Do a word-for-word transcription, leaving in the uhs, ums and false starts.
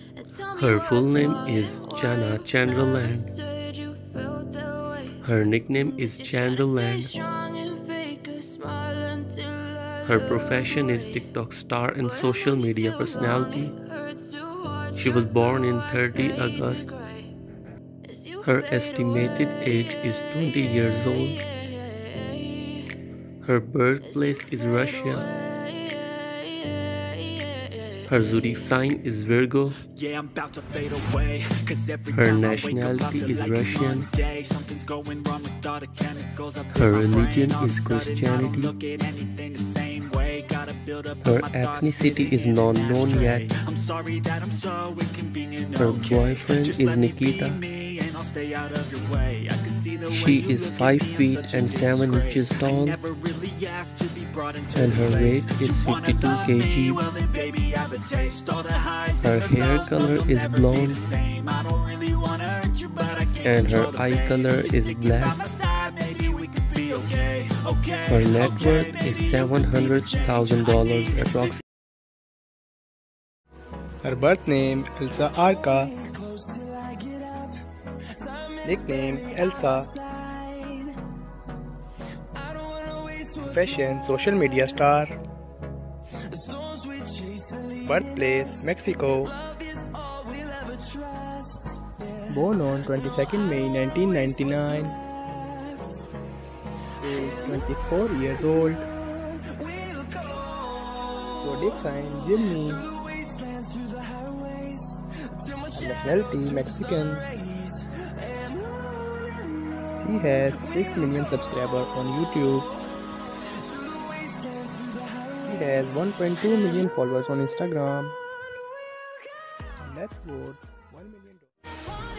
Her full name is Jana Chanderland. Her nickname is Chanderland. Her profession is TikTok star and social media personality. She was born in thirtieth of August. Her estimated age is twenty years old. Her birthplace is Russia. Her zodiac sign is Virgo. Her nationality is Russian. Her religion is Christianity. Her ethnicity is not known yet. Her boyfriend is Nikita. She is five feet and seven inches tall, and her weight is fifty-two kilograms. Her hair color is blonde, and her eye color is black. Her net worth is seven hundred thousand dollars approximately. Her birth name Elsa Arca. Nickname Elsa. Profession social media star. Birthplace Mexico. Born on twenty-second of May nineteen ninety-nine. Age twenty-four years old. Zodiac sign Gemini. Nationality Mexican. She has six million subscribers on YouTube. She has one point two million followers on Instagram. Let's vote one million dollars.